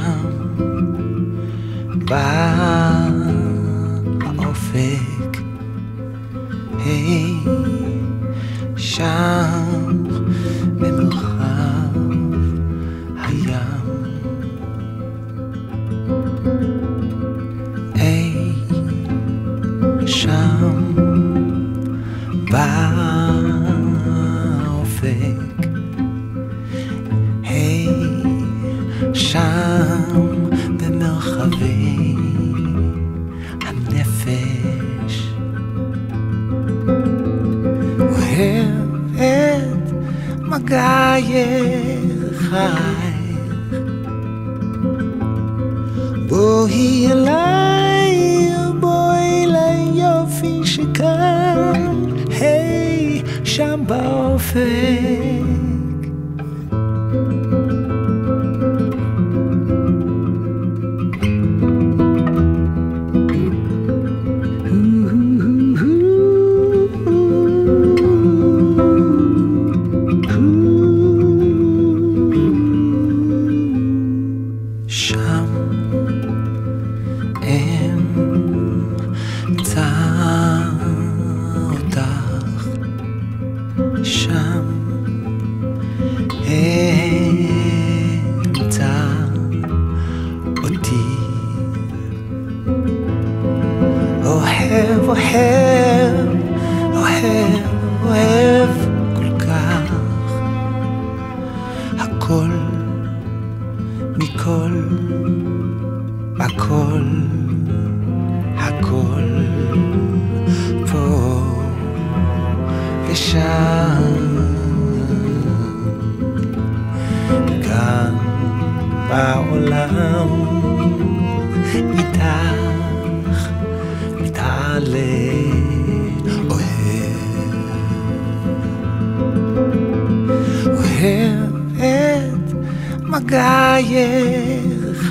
שם באופק, היי, שם במרחב הים, היי, שם באופק, היי, שם במרחבי הנפש, אוהב את מגעייך, בואי אליי, בואי ליופי שכאן, היי, שם באופק. שם אמצא אותך, שם אמצא אותי, אוהב, אוהב, אוהב, אוהב כל כך, הכל מכל, הכל, הכל, פה ושם, כאן בעולם, איתך מתעלה, אוהב, אוהב את מגעייך,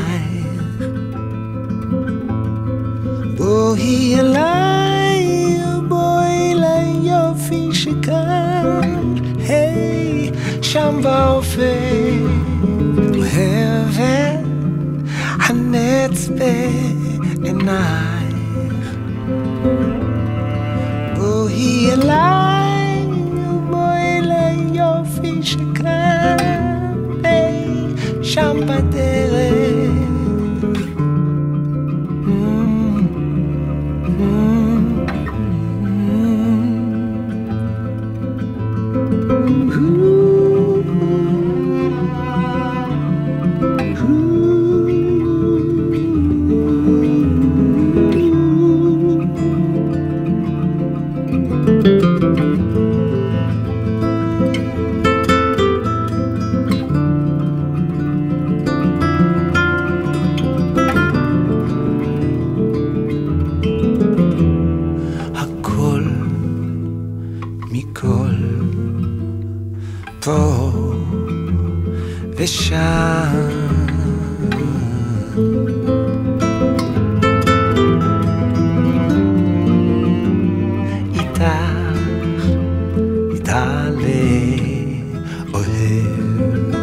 בואי אליי, בואי ליופי שכאן, היי, שם באופק, אוהב את הנץ בעינייך, בואי אליי, בואי ליופי שכאן, שם בדרך, מכל, פה ושם, איתך מתעלה, אוהב